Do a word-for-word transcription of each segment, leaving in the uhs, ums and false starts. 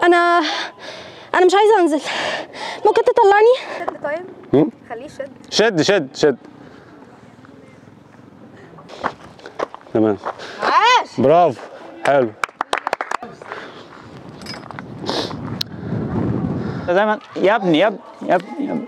انا انا مش عايزه انزل، ممكن تطلعني؟ شد طيب. خليه يشد. شد شد شد. تمام. عاش. برافو. حلو. دايما يا ابني يا ابني يا ابني يا ابني.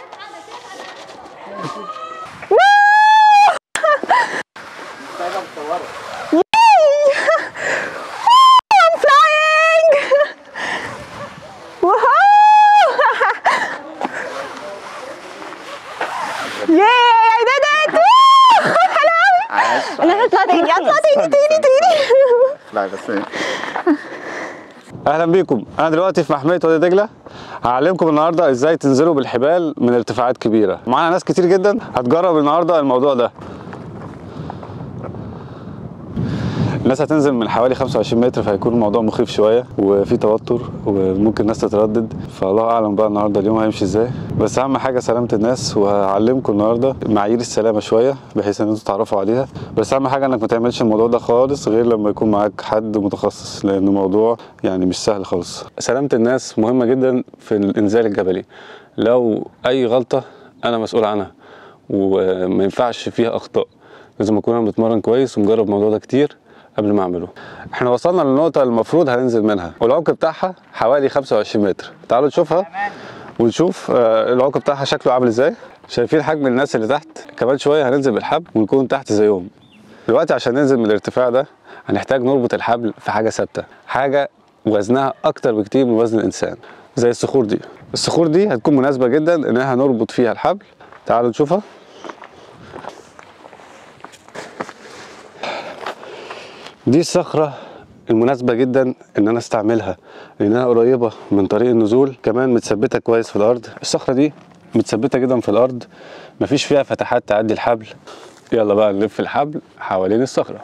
انا هطلع تاني هطلع تاني تاني تاني. لا بس اهلا بيكم. انا دلوقتي في محميه وادي دجله، هعلمكم النهارده ازاي تنزلوا بالحبال من ارتفاعات كبيره. معانا ناس كتير جدا هتجرب النهارده الموضوع ده. الناس هتنزل من حوالي خمسة وعشرين متر، فهيكون الموضوع مخيف شويه وفي توتر وممكن الناس تتردد، فالله اعلم بقى النهارده اليوم هيمشي ازاي. بس اهم حاجه سلامه الناس، وهعلمكم النهارده معايير السلامه شويه بحيث ان انتوا تعرفوا عليها. بس اهم حاجه انك ما تعملش الموضوع ده خالص غير لما يكون معاك حد متخصص، لان الموضوع يعني مش سهل خالص. سلامه الناس مهمه جدا في الانزال الجبلي. لو اي غلطه انا مسؤول عنها، وما ينفعش فيها اخطاء. لازم اكون انا بتمرن كويس ومجرب الموضوع ده كتير قبل ما اعمله. احنا وصلنا للنقطه المفروض هننزل منها، والعمق بتاعها حوالي خمسة وعشرين متر. تعالوا نشوفها ونشوف العمق بتاعها شكله عامل ازاي. شايفين حجم الناس اللي تحت؟ كمان شويه هننزل بالحبل ونكون تحت زيهم. دلوقتي عشان ننزل من الارتفاع ده هنحتاج نربط الحبل في حاجه ثابته، حاجه وزنها اكتر بكتير من وزن الانسان، زي الصخور دي. الصخور دي هتكون مناسبه جدا انها نربط فيها الحبل. تعالوا نشوفها. دي الصخرة المناسبة جدا ان انا استعملها، لانها قريبة من طريق النزول، كمان متثبتة كويس في الارض. الصخرة دي متثبتة جدا في الارض، مفيش فيها فتحات تعدي الحبل. يلا بقى نلف الحبل حوالين الصخرة.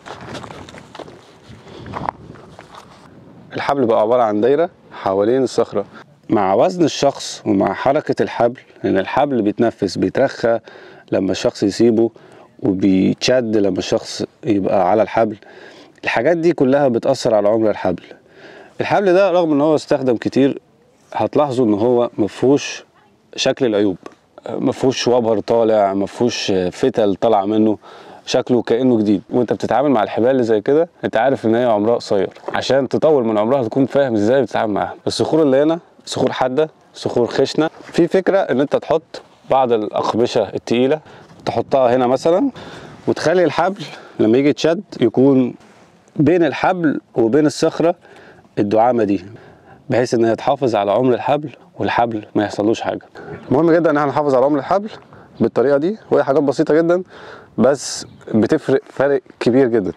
الحبل بقى عبارة عن دايرة حوالين الصخرة. مع وزن الشخص ومع حركة الحبل، لان الحبل بيتنفس، بيترخى لما الشخص يسيبه، وبيتشد لما الشخص يبقى على الحبل. الحاجات دي كلها بتأثر على عمر الحبل. الحبل ده رغم ان هو استخدم كتير، هتلاحظوا ان هو مفهوش شكل العيوب، مفهوش وبر طالع، مفهوش فتل طالعه منه، شكله كأنه جديد. وانت بتتعامل مع الحبال اللي زي كده انت عارف ان هي عمرها قصير، عشان تطول من عمرها تكون فاهم ازاي بتتعامل معاها. الصخور اللي هنا صخور حاده، صخور خشنه. في فكره ان انت تحط بعض الاقمشه التقيله تحطها هنا مثلا، وتخلي الحبل لما يجي يتشد يكون بين الحبل وبين الصخرة الدعامة دي، بحيث ان هي تحافظ على عمر الحبل والحبل ما يحصلوش حاجة. مهم جدا ان احنا نحافظ على عمر الحبل بالطريقة دي، وهي حاجات بسيطة جدا بس بتفرق فرق كبير جدا.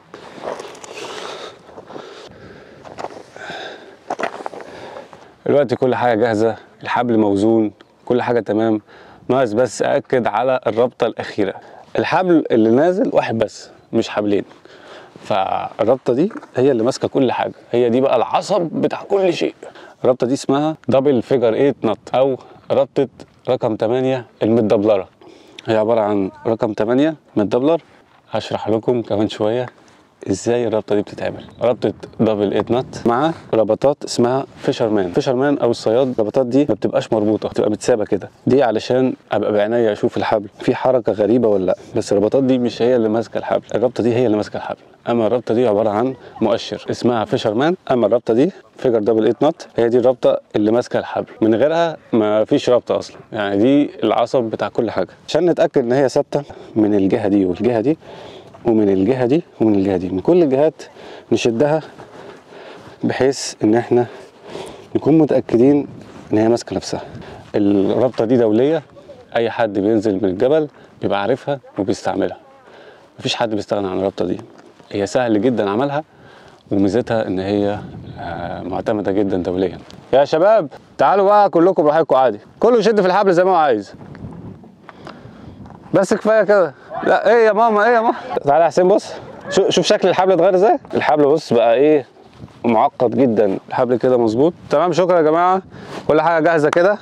دلوقتي كل حاجة جاهزة، الحبل موزون، كل حاجة تمام، ناقص بس أأكد على الربطة الأخيرة. الحبل اللي نازل واحد بس مش حبلين، فالربطه دي هي اللي ماسكه كل حاجه، هي دي بقى العصب بتاع كل شيء. الربطه دي اسمها دبل فيجر تمانية نط، او ربطه رقم تمانية المتدبلره. هي عباره عن رقم تمانية متدبلر. هشرح لكم كمان شويه ازاي الربطه دي بتتعمل. ربطه دبل تمانية نط مع ربطات اسمها فيشرمان. فيشرمان او الصياد، الربطات دي ما بتبقاش مربوطه، بتبقى متسابه كده. دي علشان ابقى بعينيا اشوف الحبل في حركه غريبه ولا لا. بس الربطات دي مش هي اللي ماسكه الحبل، الربطه دي هي اللي ماسكه الحبل. اما الربطه دي عباره عن مؤشر اسمها فيشرمان، اما الربطه دي فيجر دبل تمانية نط هي دي الربطه اللي ماسكه الحبل. من غيرها ما فيش ربطه اصلا، يعني دي العصب بتاع كل حاجه. عشان نتاكد ان هي ثابته من الجهه دي والجهه دي ومن الجهه دي ومن الجهه دي، من كل الجهات نشدها بحيث ان احنا نكون متاكدين ان هي ماسكه نفسها. الربطه دي دوليه، اي حد بينزل من الجبل بيبقى عارفها وبيستعملها، مفيش حد بيستغنى عن الربطه دي. هي سهل جدا عملها، وميزتها ان هي معتمده جدا دوليا. يا شباب تعالوا بقى كلكم براحتكم عادي، كله يشد في الحبل زي ما هو عايز، بس كفايه كده. لا ايه يا ماما، ايه يا ماما، تعالى يا حسين بص، شوف شكل الحبل اتغير ازاي. الحبل بص بقى ايه، معقد جدا. الحبل كده مظبوط تمام. شكرا يا جماعه، كل حاجه جاهزه كده.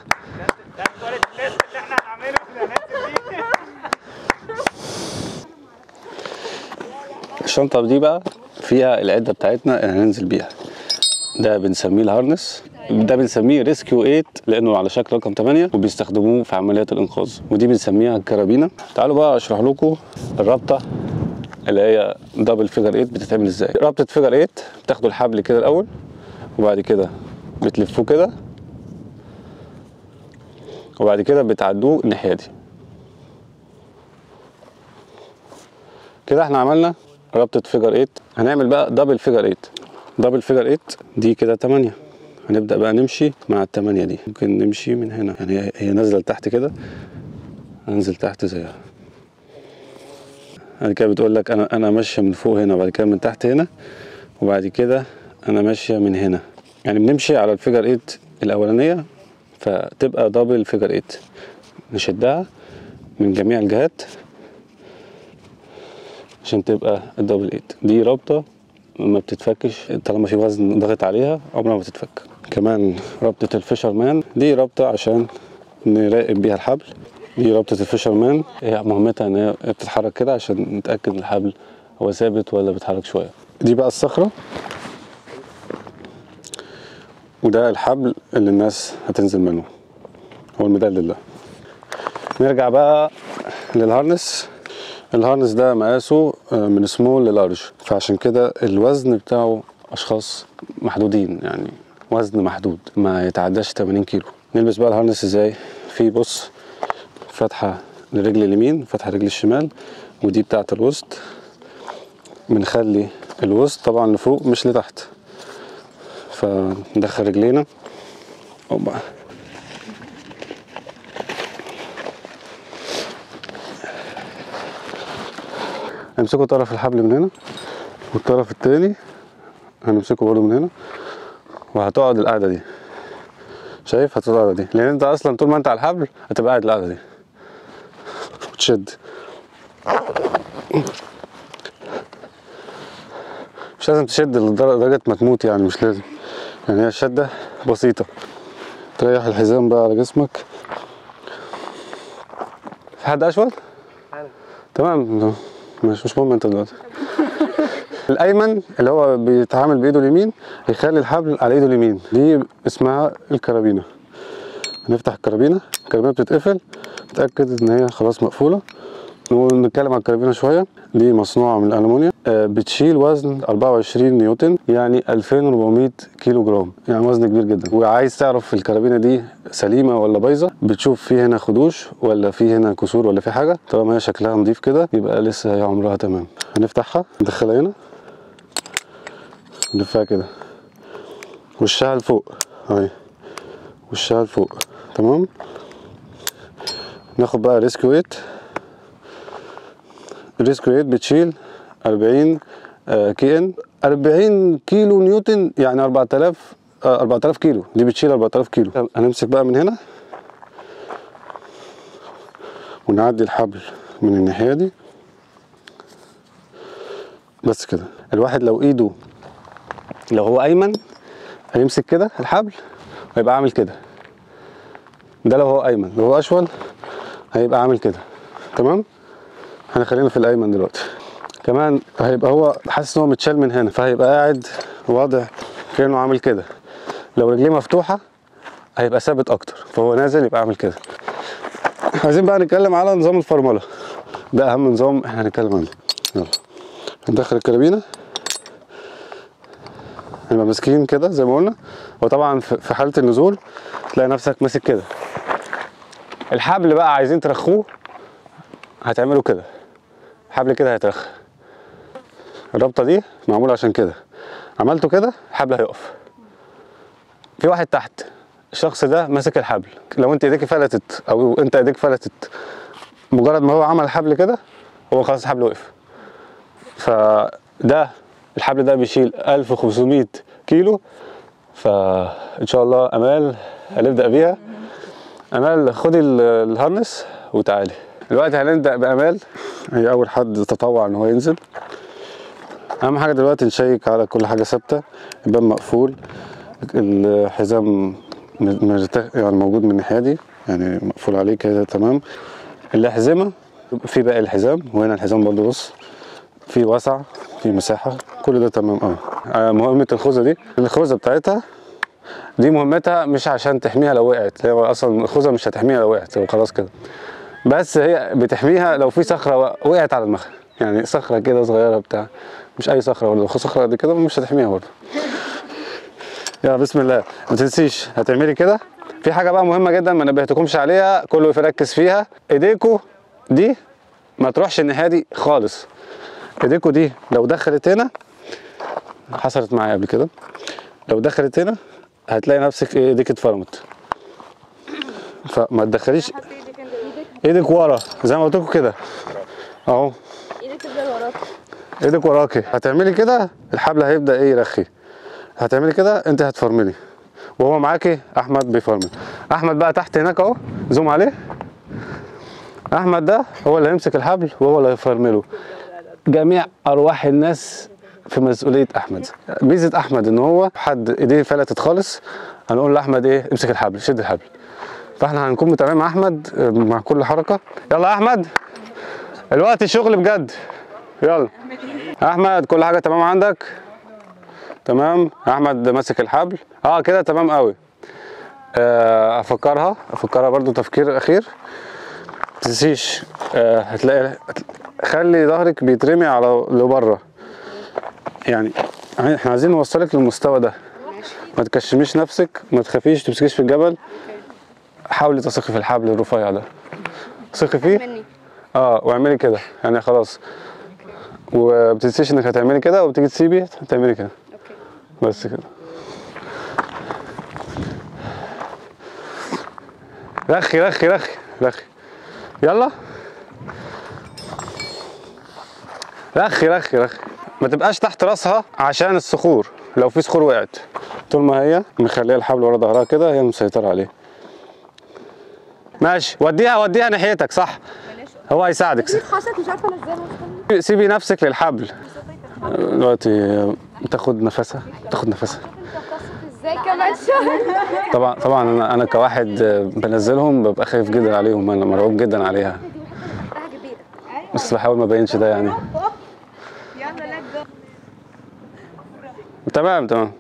الشنطه دي بقى فيها العده بتاعتنا اللي هننزل بيها، ده بنسميه الهارنس. ده بنسميه ريسكيو ثمانية لانه على شكل رقم ثمانية وبيستخدموه في عمليات الانقاذ، ودي بنسميها الكرابينه. تعالوا بقى اشرح لكم الرابطه اللي هي دبل فيجر ثمانية بتتعمل ازاي. رابطه فيجر ثمانية بتاخدوا الحبل كده الاول وبعد كده بتلفوه كده وبعد كده بتعدوه الناحيه دي كده. احنا عملنا رابطه فيجر ثمانية. هنعمل بقى دبل فيجر ثمانية. دبل فيجر ثمانية دي كده ثمانية. هنبدا بقى نمشي مع الثمانية دي. ممكن نمشي من هنا، يعني هي نازله لتحت كده، انزل تحت زيها. بعد كده بتقول لك انا انا ماشيه من فوق هنا وبعد كده من تحت هنا وبعد كده انا ماشيه من هنا. يعني بنمشي على الفيجر ثمانية الاولانيه فتبقى دبل فيجر ثمانية. نشدها من جميع الجهات عشان تبقى الدبل ثمانية. دي رابطه ما بتتفكش طالما في وزن ضغط عليها، عمرها ما تتفك. كمان رابطه الفيشر مان، دي رابطه عشان نراقب بيها الحبل. دي رابطه الفيشر مان، هي مهمتها ان هي بتتحرك كده عشان نتاكد ان الحبل هو ثابت ولا بيتحرك شويه. دي بقى الصخره، وده الحبل اللي الناس هتنزل منه، هو المدلل ده. نرجع بقى للهارنس. الهارنس ده مقاسه من سمول للارج، فعشان كده الوزن بتاعه اشخاص محدودين، يعني وزن محدود ما يتعداش ثمانين كيلو. نلبس بقى الهارنس ازاي؟ في بص فتحه للرجل اليمين فتحه للرجل الشمال، ودي بتاعه الوسط. بنخلي الوسط طبعا لفوق مش لتحت، فندخل رجلينا اوبا هنمسكوا طرف الحبل من هنا والطرف التاني هنمسكه برضه من هنا، وهتقعد القعده دي. شايف؟ هتقعد القعده دي لان انت اصلا طول ما انت على الحبل هتبقى قاعد القعده دي وتشد. مش لازم تشد لدرجه ما تموت، يعني مش لازم، يعني هي الشده بسيطه. تريح الحزام بقى على جسمك. في حد اشول؟ تمام مش مش مهم انت دلوقتي. الايمن اللي هو بيتعامل بايده اليمين يخلي الحبل على ايده اليمين، دي اسمها الكرابينه. نفتح الكرابينه، الكرابينه بتتقفل، نتاكد ان هي خلاص مقفوله. نتكلم عن الكرابينه شويه. دي مصنوعه من الالومنيوم، بتشيل وزن أربعة وعشرين نيوتن، يعني ألفين وأربعمية كيلو جرام، يعني وزن كبير جدا. وعايز تعرف الكرابينه دي سليمه ولا بايظه، بتشوف في هنا خدوش ولا في هنا كسور ولا في حاجه. طالما هي شكلها نظيف كده يبقى لسه هي عمرها تمام. هنفتحها ندخلها هنا نلفها كده، وشها لفوق اهي، وشها لفوق تمام. ناخد بقى ريسكيو ثمانية. الريسكيو ثمانية بتشيل أربعين كي ان، أربعين كيلو نيوتن، يعني أربعة آلاف أربعة آلاف كيلو. دي بتشيل أربعة آلاف كيلو. هنمسك بقى من هنا ونعدي الحبل من الناحيه دي بس كده. الواحد لو ايده لو هو ايمن هيمسك كده الحبل ويبقى عامل كده، ده لو هو ايمن. لو هو اشول هيبقى عامل كده تمام. هنخلينا في الايمن دلوقتي. كمان هيبقى هو حاسس ان هو متشال من هنا، فهيبقى قاعد وضع كانه عامل كده. لو رجليه مفتوحه هيبقى ثابت اكتر، فهو نازل يبقى عامل كده. عايزين بقى نتكلم على نظام الفرمله، ده اهم نظام احنا هنتكلم عنه. يلا هندخل الكرابينه، هنبقى ماسكين كده زي ما قلنا. وطبعا في حاله النزول تلاقي نفسك ماسك كده. الحبل بقى عايزين ترخوه هتعملوا كده، الحبل كده هيترخى. الرابطه دي معموله عشان كده، عملته كده الحبل هيقف. في واحد تحت، الشخص ده ماسك الحبل، لو انت ايديك فلتت او انت ايديك فلتت مجرد ما هو عمل الحبل كده هو خلاص الحبل وقف. فده الحبل ده بيشيل ألف وخمسمية كيلو. فان شاء الله امال هنبدا بيها. امال خدي الهارنس وتعالي. دلوقتي هنبدا بامال، هي اول حد تطوع ان هو ينزل. اهم حاجه دلوقتي نشيك على كل حاجه ثابته، الباب مقفول، الحزام مرتاح يعني موجود من الناحيه دي، يعني مقفول عليه كده تمام. الاحزمه في باقي الحزام، وهنا الحزام برضو بص في وسع في مساحه، كل ده تمام. اه مهمه الخوذه دي، الخوذه بتاعتها دي مهمتها مش عشان تحميها لو وقعت، هي اصلا الخوذه مش هتحميها لو وقعت وخلاص كده، بس هي بتحميها لو في صخره وقعت على دماغها، يعني صخره كده صغيره بتاع، مش اي صخره، ولا صخره قد كده مش هتحميها برضه. يلا بسم الله. ما تنسيش هتعملي كده. في حاجه بقى مهمه جدا ما نبهتكمش عليها، كله يركز فيها. ايديكوا دي ما تروحش الناحيه دي خالص. ايديكوا دي لو دخلت هنا، حصلت معايا قبل كده، لو دخلت هنا هتلاقي نفسك ايديك اتفرمت، فما تدخليش ايدك ورا زي ما قلت لكم كده اهو. ايدك تفضل وراك، ايدك وراكي. هتعملي كده الحبل هيبدا ايه يرخي. هتعملي كده انت هتفرملي وهو معاكي احمد بيفرمل. احمد بقى تحت هناك اهو، زوم عليه. احمد ده هو اللي هيمسك الحبل وهو اللي هيفرمله. جميع ارواح الناس في مسؤوليه احمد. ميزه احمد ان هو حد ايديه فلتت خالص، هنقول لاحمد ايه، امسك الحبل، شد الحبل. فاحنا هنكون متابعين مع احمد مع كل حركه. يلا يا احمد الوقت شغل بجد. يلا احمد كل حاجه تمام عندك؟ تمام. احمد ماسك الحبل اه كده تمام قوي. آه افكرها افكرها برضو تفكير اخير. متنسيش آه هتلاقي خلي ظهرك بيترمي على لبره، يعني احنا عايزين نوصلك للمستوى ده. ما تكشميش نفسك، ما تخافيش، تمسكيش في الجبل. حاولي تثقي في الحبل الرفيع ده، ثقي فيه اه واعملي كده يعني خلاص. وما تنسيش انك هتعملي كده، وبتيجي تسيبي هتعملي كده بس كده. رخي رخي رخي رخي. يلا رخي رخي رخي. ما تبقاش تحت راسها عشان الصخور، لو في صخور وقعت طول ما هي مخليه الحبل ورا ظهرها كده هي مسيطره عليه. ماشي وديها وديها ناحيتك صح، هو هيساعدك. حصلت مش عارفه انزلها. سيبي نفسك للحبل دلوقتي، تاخد نفسها تاخد نفسها. ازاي كمان شهر؟ طبعا طبعا انا انا كواحد بنزلهم ببقى خايف جدا عليهم، انا مرعوب جدا عليها، بس بحاول ما ابينش ده يعني. تمام تمام.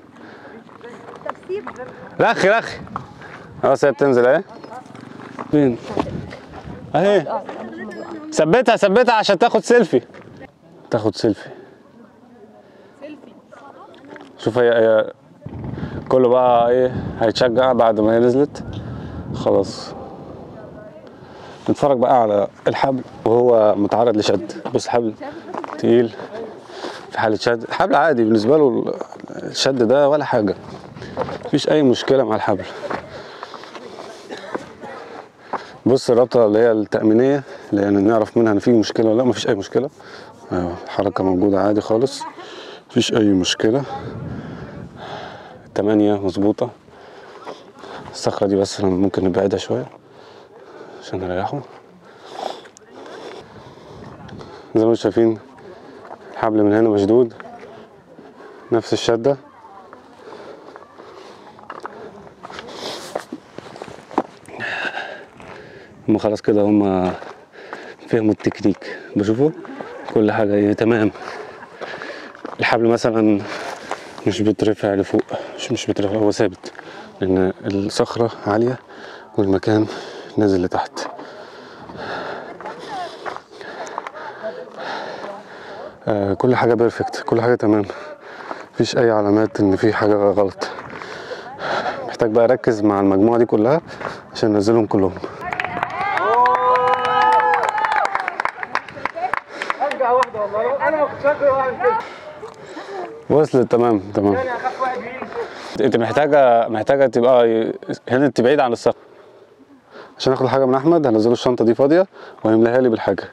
رخي رخي. خلاص هي بتنزل اهي. فين؟ اهي. ثبتها ثبتها عشان تاخد سيلفي. تاخد سيلفي. شوف هي هي كله بقى ايه هيتشجع بعد ما هي نزلت خلاص. نتفرج بقى على الحبل وهو متعرض لشد. بص الحبل تقيل في حالة شد، الحبل عادي بالنسبة له الشد ده ولا حاجة، مفيش أي مشكلة مع الحبل. بص الرابطة اللي هي التأمينية اللي يعني نعرف منها إن في مشكلة ولا لا، مفيش أي مشكلة. الحركة موجودة عادي خالص، مفيش أي مشكلة. التمانية مظبوطة. الصخرة دي بس ممكن نبعدها شوية عشان نريحه. زي ما انتم شايفين الحبل من هنا مشدود نفس الشدة. هما خلاص كده هما فهموا التكنيك، بشوفوا كل حاجة ايه تمام. الحبل مثلا مش بيترفع لفوق، مش مش بيترفع، هو ثابت لأن الصخرة عالية والمكان نازل لتحت. آه كل حاجة بيرفكت، كل حاجة تمام، مفيش أي علامات إن في حاجة غلط. محتاج بقى أركز مع المجموعة دي كلها عشان ننزلهم كلهم. ارجع واحده والله، انا ما كنتش هاكل واحد كده. وصلت تمام تمام. انت محتاجه محتاجه تبقى هنا تبعد عن الصخر عشان اخد حاجه من احمد. هنزله الشنطه دي فاضيه وهيملاها لي بالحاجه.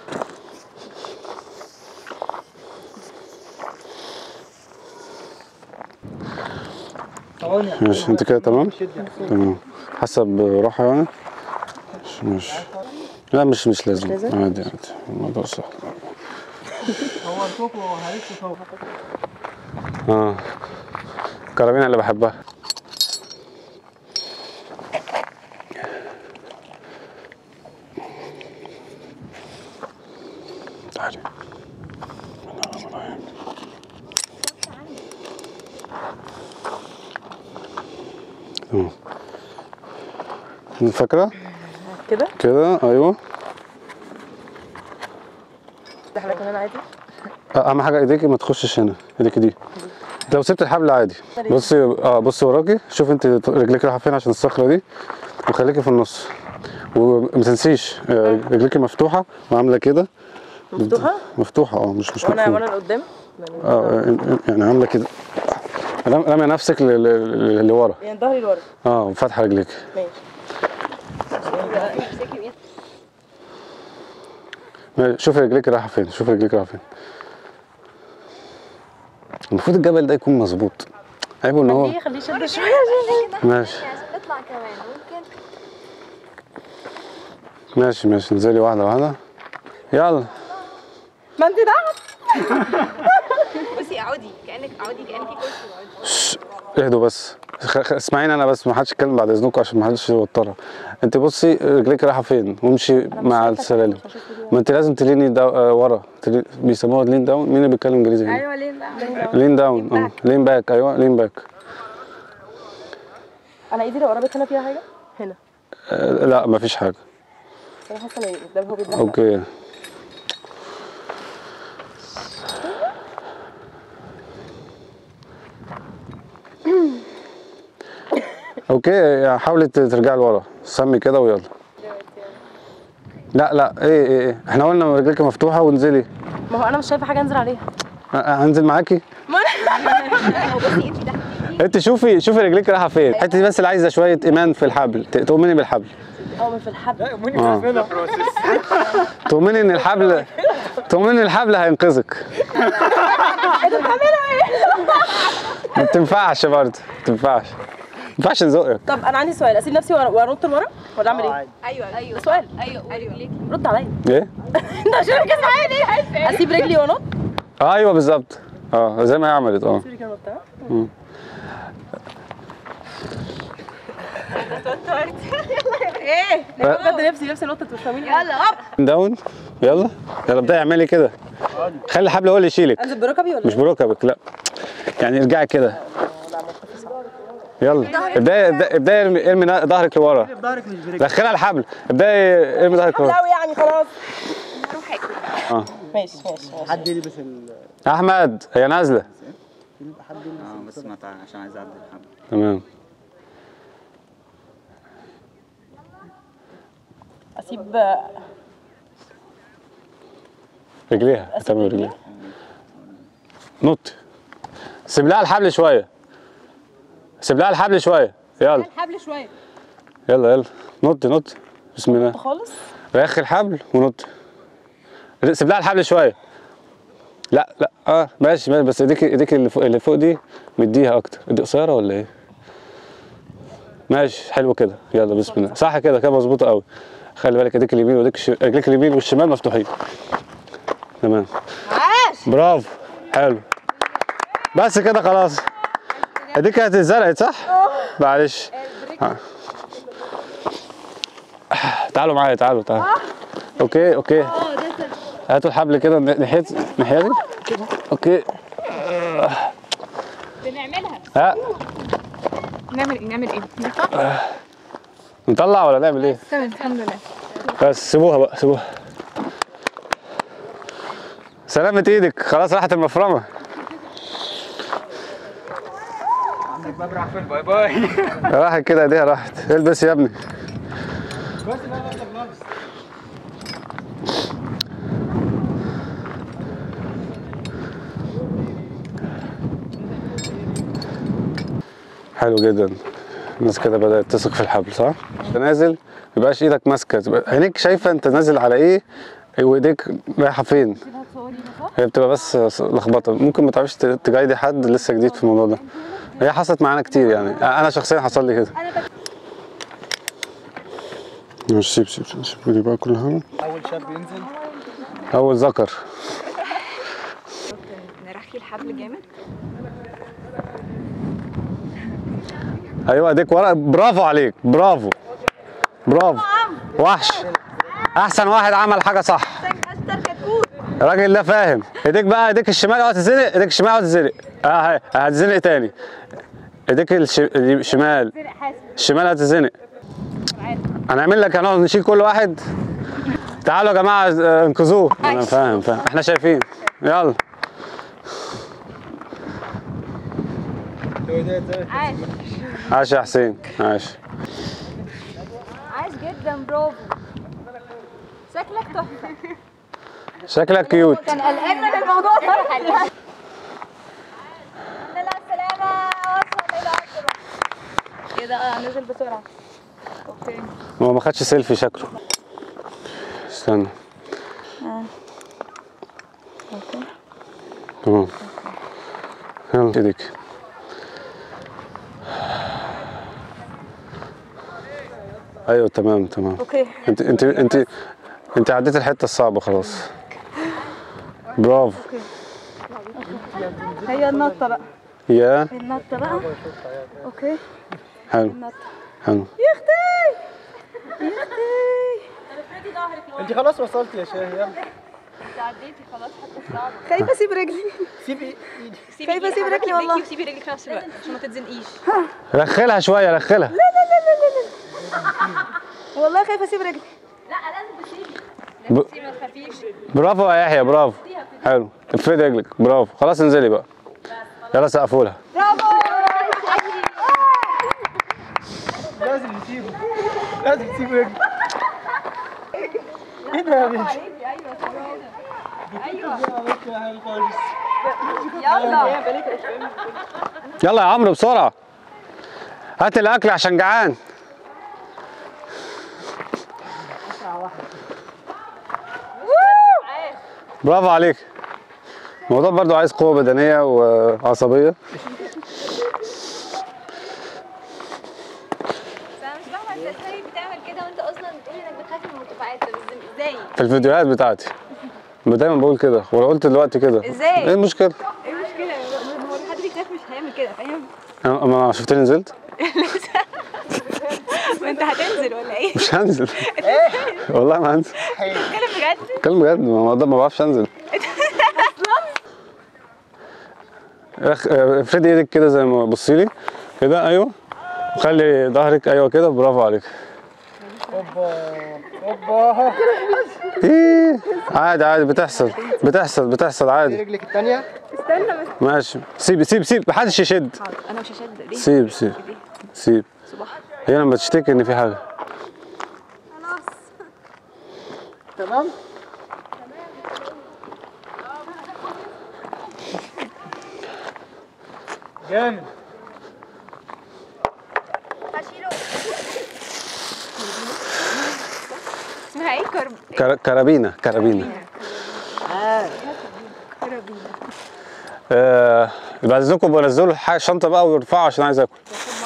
ماشي انت كده تمام تمام حسب راحه يعني. مش مش لا مش مش لازم عادي عادي الموضوع سهل. هو الكوكو هيلف فوق. اه الكرابين اللي بحبها. تعالي فاكره كده كده؟ ايوه. احنا كمان عادي. اهم حاجه ايديكي ما تخشش هنا، ايديكي دي لو سبت الحبل عادي. بصي اه بصي وراكي، شوفي انت رجليكي رايحه فين عشان الصخره دي، وخليكي في النص، وما تنسيش رجليكي مفتوحه وعامله كده. مفتوحه؟ مفتوحه اه مش مش وانا مقفوله. وانا لقدام اه يعني عامله كده، راميه نفسك لورا يعني ظهري لورا. اه وفاتحه رجليك. ماشي. شوفي رجليك رايحه فين، شوفي رجليك رايحه فين. المفروض الجبل ده يكون مظبوط، عيبه ان هو خليه خليه يشد شويه. ماشي عشان نطلع كمان ممكن. ماشي ماشي انزلي واحده واحده. يلا. ما انت دعوه. بصي اقعدي كانك اقعدي كانك في كرسي واقعدي. اهدوا بس، اسمعيني انا بس، ما حدش يتكلم بعد اذنكم عشان ما حدش يوترها. انت بصي رجليك رايحه فين وامشي مع السلالم. ما انت لازم تليني دا ورا، تلي... بيسموها لين داون. مين اللي بيتكلم انجليزي هنا؟ ايوه لين داون. لين داون اه لين باك. ايوه لين باك. انا ايدي لو قربت هنا فيها حاجه؟ هنا آه لا مفيش حاجه. انا حاسه ان قدام هو بيتدخل. اوكي. اوكي حاولي ترجعي لورا، سمي كده ويلا. لا لا ايه ايه ايه احنا قلنا رجليك مفتوحه وانزلي. ما هو انا مش شايفه حاجه انزل عليها. هنزل معاكي. بصي انت تحت. انت شوفي شوفي رجليك رايحه فين. الحته دي بس اللي عايزه شويه ايمان في الحبل، تؤمني بالحبل. اه في الحبل. اه تؤمني ان الحبل تؤمني ان الحبل هينقذك. انتوا بتعملوا ايه؟ ما بتنفعش برضه، ما بتنفعش ما ينفعش نزقك. طب انا عندي سؤال، اسيب نفسي وانط لورا ولا اعمل ايه؟ ايوه ايوه ده سؤال. ايوه قولي ليكي. رد عليا. ايه؟ انت عشان كده عادي. اسيب رجلي وانط؟ اه ايوه بالظبط، اه زي ما هي عملت. اه اسيب رجلي وانط. ايه؟ بجد نفسي نفسي نطت مش فاهمين. يلا هوب داون. يلا يلا ابداي اعملي كده، خلي الحبل هو اللي يشيلك. انزل بركبي ولا مش بركبك لا، يعني ارجعي كده. يلا ابداي ابداي ابداي ارمي ارمي ظهرك لورا، ظهرك مش برجلك. دخلها الحبل، ابداي ارمي ظهرك لورا. قوي يعني خلاص. هروح اكل. اه ماشي ماشي ماشي. حد يلبس ال احمد هي نازله. حد يلبس اه بس ما تع- عشان عايز اعدي الحبل. تمام. اسيب رجليها هتعمل رجليها. نط، سيب لها الحبل شويه، سيب لها الحبل شويه. يلا الحبل شويه. يلا يلا نط نط. بسم الله. خالص. ريخ الحبل ونط. سيب لها الحبل شويه. لا لا اه ماشي ماشي، بس ايديك ايديك اللي فوق اللي فوق دي مديها اكتر. دي قصيره ولا ايه؟ ماشي حلو كده. يلا بسم الله. صح كده كده مظبوطه قوي. خلي بالك ايديك اليمين وايديك الش... رجليك اليمين والشمال مفتوحين. تمام. عاش. برافو حلو. بس كده خلاص. ايديك كانت اتزرقت صح؟ معلش. ها. تعالوا معايا تعالوا تعالوا. اوكي اوكي. هاتوا الحبل كده ناحيه ناحيتي. اوكي. بنعملها. ها نعمل نعمل ايه؟ نطلع ولا نعمل ايه؟ تمام الحمد لله. بس سيبوها بقى سيبوها. سلامة ايدك خلاص راحت المفرمة. عندك باب راح فين؟ باي باي. راحت كده ايديها راحت. البس يا ابني. كويس ان انا لابسه جلافز. حلو جدا. الناس كده بدأت تثق في الحبل صح؟ انت نازل ميبقاش ايدك ماسكة، تبقى عينيك شايفة انت نازل على ايه وايديك رايحة فين. هي بتبقى بس لخبطة، ممكن ما تعرفش تجايدي حد لسه جديد في الموضوع ده. هي حصلت معانا كتير يعني، انا شخصيا حصل لي كده. مش سيب سيب سيب سيب لي بقى كل حاجة. اول شاب ينزل أول ذكر. نرخي الحبل جامد. ايوه ايديك ورا. برافو عليك برافو برافو وحش. احسن واحد عمل حاجه صح. الراجل ده فاهم. ايديك بقى ايديك الشمال اوعى تتزنق، ايديك الشمال اوعى تتزنق. اه هتزنق تاني. ايديك الش... الشمال، الشمال هتزنق. هنعمل لك، هنقعد نشيل كل واحد. تعالوا يا جماعه انقذوه. انا فاهم فاهم احنا شايفين. يلا عاش عاش يا حسين، عاش. عاش جدا، برافو. شكلك تحفه. شكلك كيوت. كان قلقان من الموضوع ده. الحمد لله على السلامه. وصل الى عشرة كده. اه نزل بسرعه. اوكي. هو ما خدش سيلفي شكله. استنى. اه اوكي تمام. يلا ايديك. ايوه تمام تمام. اوكي. انت انت انت انت عديت الحته الصعبه خلاص. برافو. هي النطه بقى. يا النطه بقى. اوكي. حلو النطه. حلو. يا اختي يا اختي. انت خلاص وصلتي يا شاهي، يلا. انت عديتي خلاص. حتى الصعب. خايفه اسيب رجلي. سيبي ايدي. خايفه اسيب رجلي والله. وسيبي رجلك في نفس الوقت عشان ما تتزنقيش. رخلها شويه، رخلها. لا لا لا لا لا والله خايفه اسيب رجلي. لا لازم تسيبي. لازم تسيبي ما تخافيش. برافو يا يحيى، برافو. حلو، افردي رجلك. برافو. خلاص انزلي بقى. يلا سقفوا لها. برافو. لازم نسيبه، لازم تسيب رجلي. ايه ده يا بنتي؟ ايوه ايوه يلا. يلا يا عمرو بسرعه، هات الاكل عشان جعان. برافو عليك. الموضوع برضو عايز قوه بدنيه وعصبيه. مش فاهمه انت ازاي بتعمل كده وانت اصلا بتقولي انك بتخاف من المرتفعات. ازاي؟ في الفيديوهات بتاعتي دايما بقول كده، ولو قلت دلوقتي كده ازاي؟ ايه المشكله؟ ايه المشكله؟ هو حد بيخاف مش هيعمل كده، فاهم؟ أنا- ما شفتني نزلت؟ ما انت هتنزل ولا ايه؟ مش هنزل. والله ما هنزل. بتتكلم بجد؟ بتكلم بجد، ما ما بعرفش انزل. اخ- افردي ايدك كده زي ما بصي لي كده. ايوه، وخلي ظهرك. ايوه كده، برافو عليك. اوبا اوبا. ايه عادي عادي، بتحصل بتحصل بتحصل عادي. رجلك الثانيه. استنى بس. ماشي، سيب سيب سيب، محدش يشد. حاضر انا مش هشد ايدي. سيب سيب سيب. هي لما تشتكي ان في حاجه. خلاص تمام. جامد. هشيله. اسمها ايه؟ كرب كر... كرابينه كرابينه. آه بعد اذنكم بنزلوا الشنطه بقى ويرفعوا عشان عايز اكل.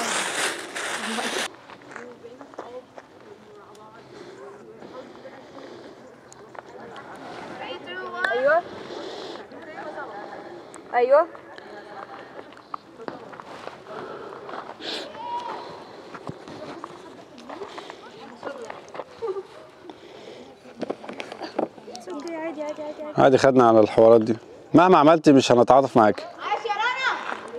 ايوه ايوه. عادي عادي عادي. عادي، خدنا على الحوارات دي. مهما عملتي مش هنتعاطف معاكي. عاش يا رنا.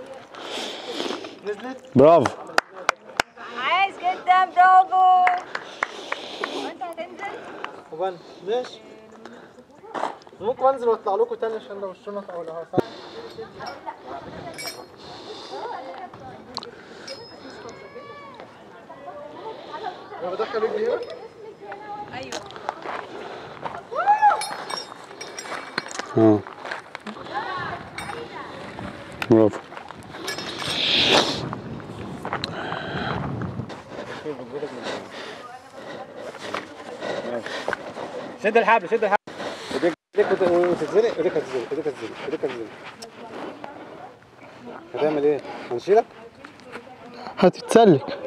نزلت. برافو. عاش جدا، برافو. وانت هتنزل؟ وبن ماشي. ممكن انزل واطلع لكم تاني عشان لو الشنط او لو هصعد. انا بدخل رجلي هنا. ايوه. اه برافو. شد الحبل، شد الحبل. ايديك ايديك وتتزنق، ايديك هتتزنق، ايديك هتتزنق، ايديك هتتزنق. هتعمل ايه؟ هنشيلك؟ هتتسلك.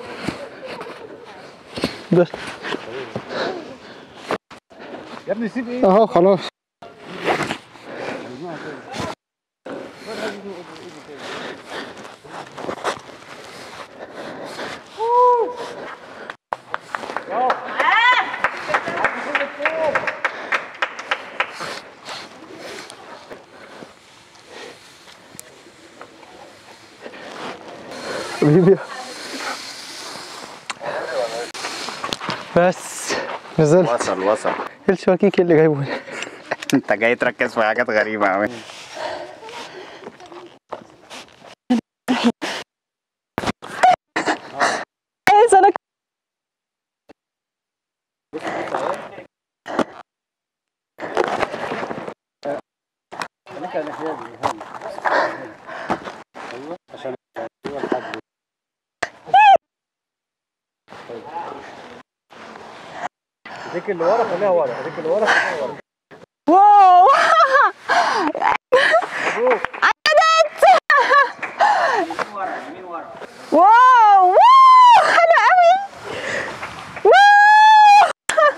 بس يا ابني سيب ايه؟ اهو خلاص. حبيبي. بس نزلت. وصل وصل. ايه الشواكيك اللي جايبه هنا؟ انت جاي تركز في حاجات غريبة قوي. اديك اللي ورا خليها ورا، اديك اللي ورا خليها ورا. واو واو واو حلو قوي. واو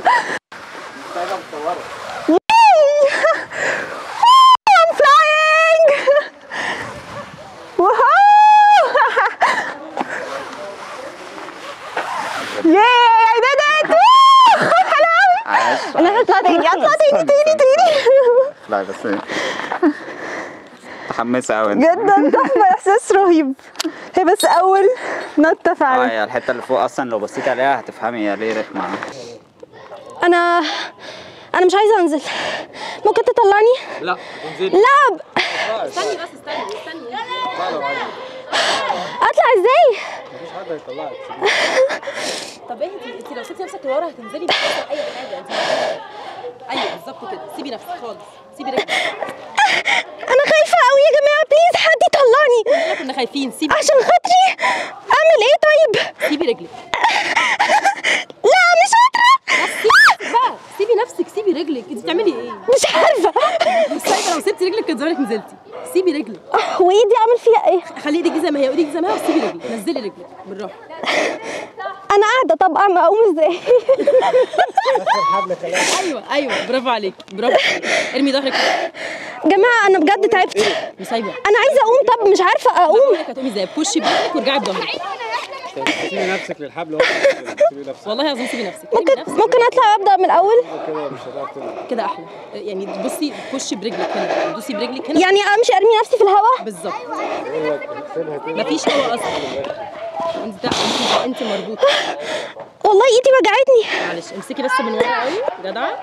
I'm flying. واو yay I did it. حلو قوي. انا هطلع تاني هطلع تاني تاني تاني. لا بس متحمسة قوي جدا تحفة، احساس رهيب. هي بس اول نطة اه فعلا. هي الحتة اللي فوق اصلا لو بصيت عليها هتفهمي هي ليه رخمة. انا انا مش عايزة انزل، ممكن تطلعني؟ لا انزلي. لا استني بس استني استني. اطلع ازاي؟ مفيش حد هيطلعك. طب اهدي، انت لو سبتي نفسك لورا هتنزلي مش هيحصل اي حاجه. انت ايوه بالظبط كده، سيبي نفسك خالص، سيبي رجلك. انا خايفة قوي يا جماعة، بليز حد يطلعني. احنا كنا خايفين. سيبي عشان خاطري اعمل ايه طيب؟ سيبي رجلك. لا مش قادرة. سيبي بقى، سيبي نفسك، سيبي رجلك. انت بتعملي ايه؟ مش عارفة. بس سايبه، لو سبتي رجلك كان زمانك نزلتي. سيبي رجلك. وايدي اعمل فيها ايه؟ خلي ايدك زي ما هي وايدك زي ما هي وسيبي رجلك. نزلي رجلك بالراحه. انا قاعدة، طب اعمل اقوم ازاي؟ ايوه ايوه برافو عليك برافو عليك. ارمي ظهرك. جماعة انا بجد تعبت. مش سايبه. انا عايزة اقوم، طب مش عارفة اقوم. بقول لك هتقومي ازاي؟ بوشي برجلك وارجعي بظهرك. سيبي نفسك للحبل. سيبي نفسك والله العظيم سيبي نفسك. ممكن ممكن اطلع ابدا من الاول؟ كده مش هتعرف تنزل. كده احلى. يعني بصي بوشي برجلك هنا، دوسي برجلك هنا. يعني امشي ارمي نفسي في الهواء؟ بالظبط. سيبها كده. مفيش هوا اصلا. انت انت انت مربوطه. والله ايدي وجعتني. معلش امسكي بس من ورا قوي جدعه.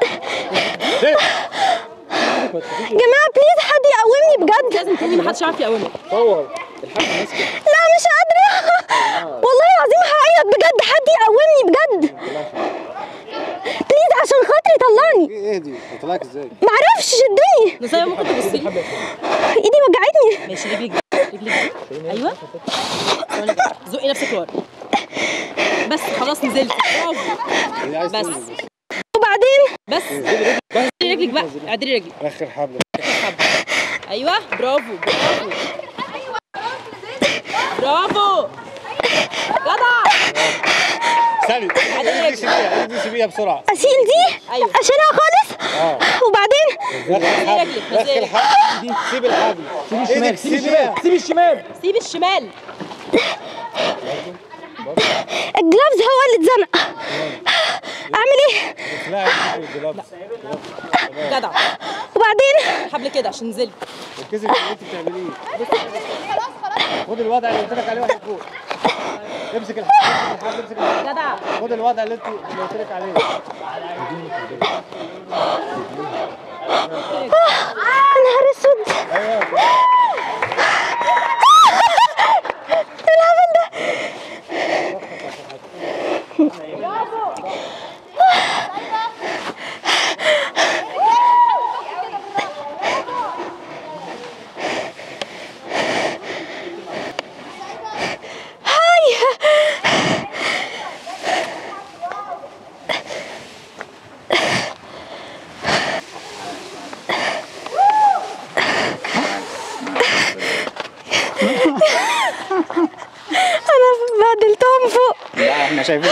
جماعة بليز حد يقومني بجد. لازم تقومي، محدش يعرف يقومك. صور الحبل ماسكه. لا مش قادرة والله العظيم هعيط بجد، حد يقومني بجد بليز عشان خاطري طلعني. ايه دي؟ هطلعك ازاي؟ معرفش شدني. نصايه ممكن تبصي لي. ايدي وجعتني. ماشي رجلك دي. رجلك دي. ايوه ثواني كده. زقي نفسك لورا بس. خلاص نزلت. برافو. بس وبعدين بس اعدلي رجلك بقى، اعدلي رجلك. اخر حبل. ايوه برافو برافو برافو جدع. ثاني. اعدلي رجلك. دي سيبيها بسرعه. اشيل دي؟ ايوه. اشيلها خالص؟ اه. وبعدين؟ نزلي رجلك. دخل نزلي. الحبل دي. سيب الحبل. سيب الشمال. سيب الشمال. سيب الشمال. سيبي الشمال. الجلافز هو اللي اتزنق. اعمل ايه؟ لا الجلافز. جدع. وبعدين؟ حبل كده عشان نزلي. ركزي في اللي انت بتعمليه. خد الوضع اللي قلت لك عليه واحد فوق. امسك الحبل. امسك الحبل. جدع. خد الوضع اللي انت اللي قلت لك عليه. يا نهار اسود. ايوه. ايه الهبل ده؟ انا بهدلتهم فوق. لا احنا شايفين.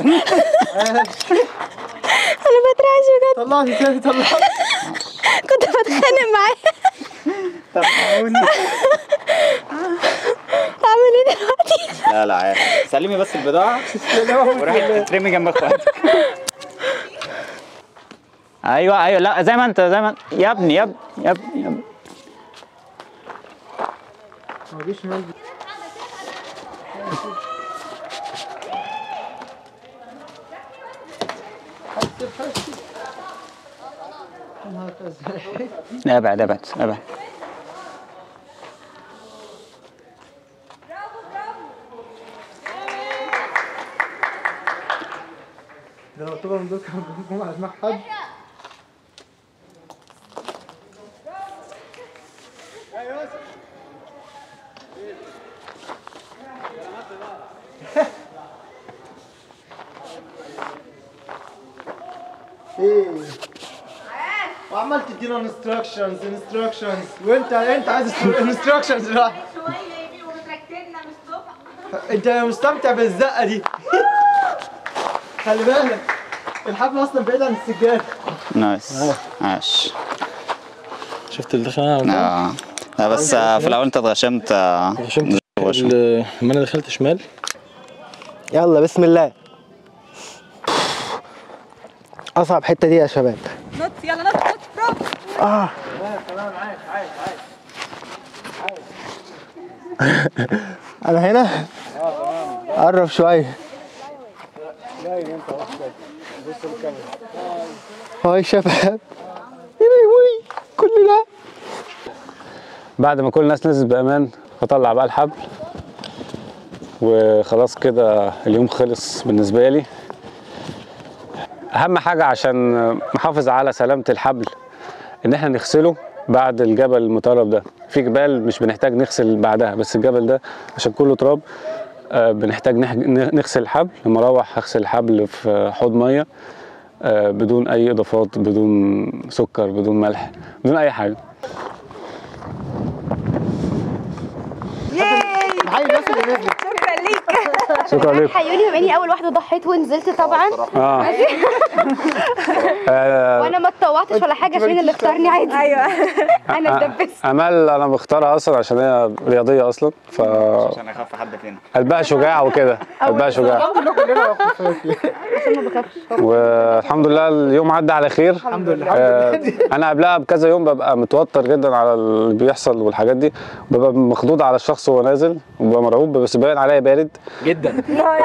انا بترعش بجد. طلعني تاني طلعني. كنت بتخانق معاه. طب حاولي. اعمل ايه دلوقتي؟ لا لا عادي. سلمي بس البضاعة وراحي تترمي جنب اخواتك. ايوه ايوه لا زي ما انت زي ما انت. يا ابني يا ابني يا ابني يا ابني. ما جيش مال. ابعد ابعد ابعد. ده لو طلعوا من دول كانوا بيقوموا على دماغ حد. ايه وعمال تدينا انستراكشنز انستراكشنز وانت انت عايز انستراكشنز بقى. انت مستمتع بالزقه دي. خلي بالك الحفله اصلا بعيد عن السجاد. نايس عاش. شفت اللي دخل انا؟ اه لا بس في الاول انت اتغشمت. غشمت ال- ما انا دخلت شمال. يلا بسم الله. اصعب حته دي يا شباب. نط يلا نط نط برافو. اه انا هنا قرب شويه. هاي شباب. وي كل ده بعد ما كل الناس نزلت بامان بطلع بقى الحبل وخلاص كده اليوم خلص بالنسبه لي. اهم حاجه عشان نحافظ على سلامه الحبل ان احنا نغسله بعد الجبل المتراب ده. في جبال مش بنحتاج نغسل بعدها، بس الجبل ده عشان كله تراب آه بنحتاج نغسل الحبل. لما اروح اغسل الحبل في حوض ميه آه بدون اي اضافات، بدون سكر، بدون ملح، بدون اي حاجه. نحيي الناس اللي نزلت. شكرا ليك. شكرا لكم. حيوني بما اني اول واحده ضحيت ونزلت طبعا. اه آه، وانا ما اتطوعتش ولا حاجه عشان اللي اختارني عادي. ايوه انا اتدبست. امال انا مختارها اصلا عشان هي رياضيه اصلا، ف عشان اخاف حد فينا. قلبها شجاع وكده، قلبها شجاع. عشان ما بخافش. والحمد لله اليوم عدى على خير. الحمد لله. آه انا قبلها بكذا يوم ببقى متوتر جدا على اللي بيحصل والحاجات دي، ببقى مخضوض على الشخص وهو نازل وببقى مرعوب، بس باين عليا بارد جدا.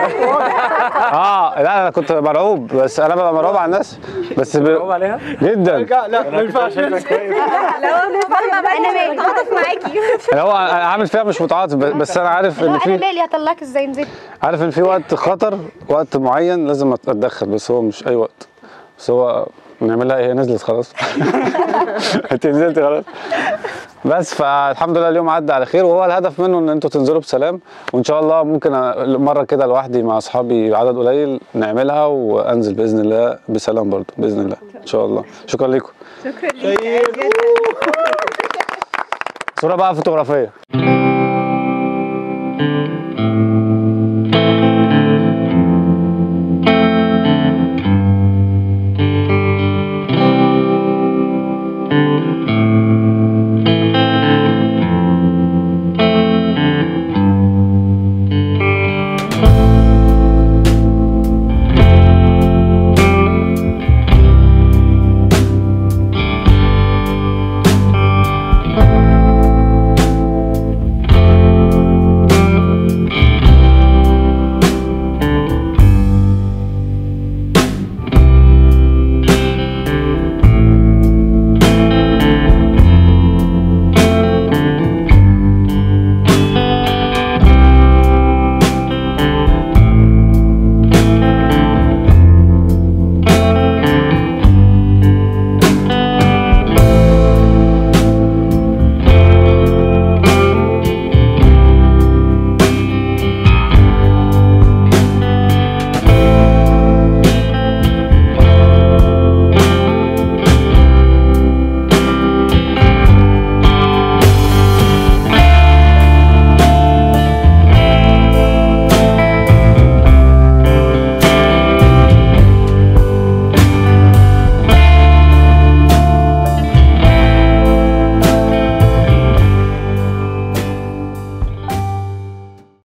اه لا انا كنت مرعوب، بس انا ببقى مرعوب على الناس بس ب... مرعوب عليها؟ جدا. لا ما ينفعش. انا مالي متعاطف معاكي. اللي هو انا عامل فيها مش متعاطف، بس انا عارف ان انا في مالي هطلعك ازاي نزلت. عارف ان في وقت خطر، وقت معين لازم اتدخل، بس هو مش اي وقت. بس هو نعملها ايه، نزلت خلاص. انت نزلت خلاص. بس فالحمد لله اليوم عدى على خير، وهو الهدف منه ان انتوا تنزلوا بسلام، وان شاء الله ممكن مره كده لوحدي مع اصحابي عدد قليل نعملها وانزل باذن الله بسلام برضه باذن الله ان شاء الله. شكرا لكم. شكرا ليك. صوره بقى فوتوغرافيه.